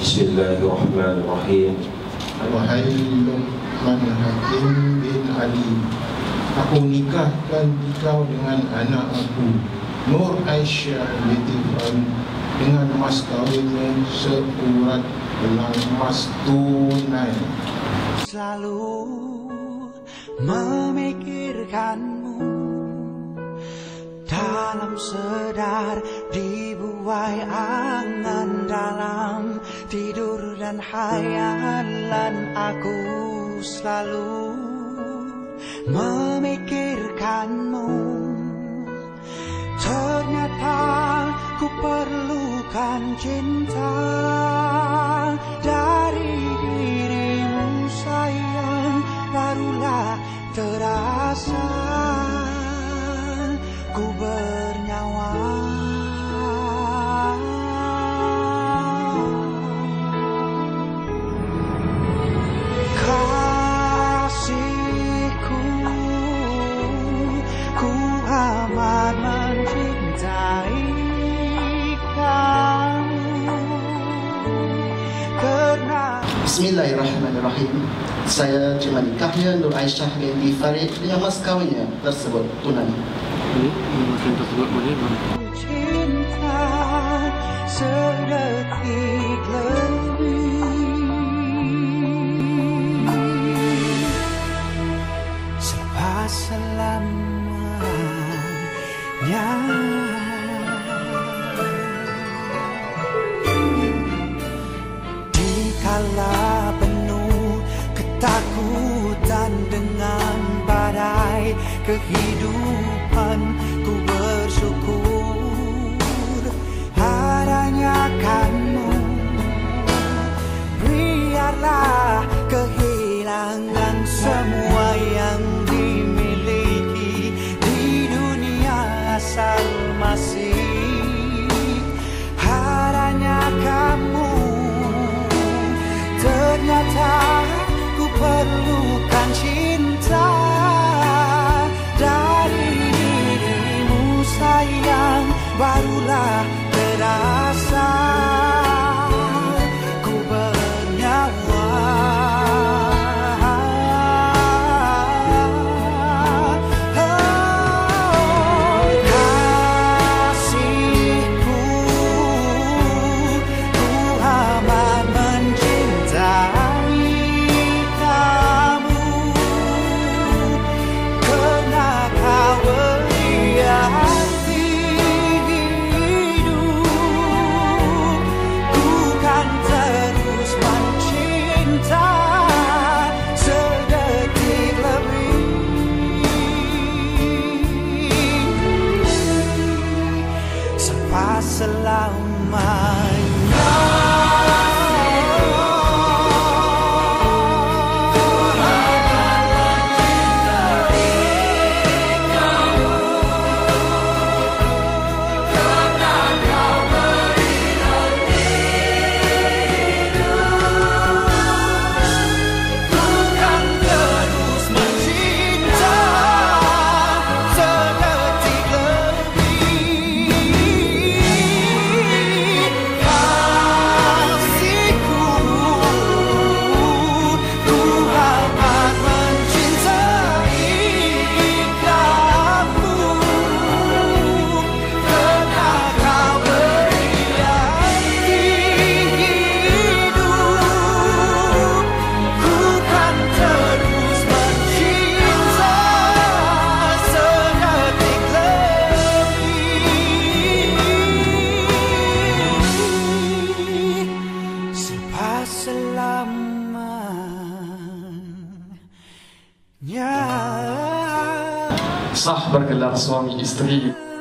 Bismillahirrahmanirrahim. Wahai Luqman Hakim bin Ali, aku nikahkan engkau dengan anak aku Nur Aisyah binti Farid dengan mas kawinnya seurat gelang emas tunai. Selalu memikirkanmu dalam sedar, dibuai angan dalam tidur dan hayalan. Aku selalu memikirkanmu. Ternyata ku perlukan cinta dari dirimu sayang, barulah terasa ku bernyawa. Kasihku, ku amat mencintai kamu karena. Bismillahirrahmanirrahim. Saya terima nikahnya Nur Aisyah binti Farid dengan mas kawinnya tersebut tunai. Cinta sedetik lebih selepas selamanya. Dikala penuh ketakutan dengan badai kehidupan, ku bersyukur adanya kamu. Biarlah kehilangan semua yang dimiliki di dunia, asal masih adanya kamu. Ternyata ku perlukan cinta dari dirimu sayang, barulah terasa ku bernyawa. Kasihku, ku amat mencintai kamu karena kau beri arti hidup. Ku kan terus mencinta sedetik lebih sampai selamanya. Sah bergelar suami istri.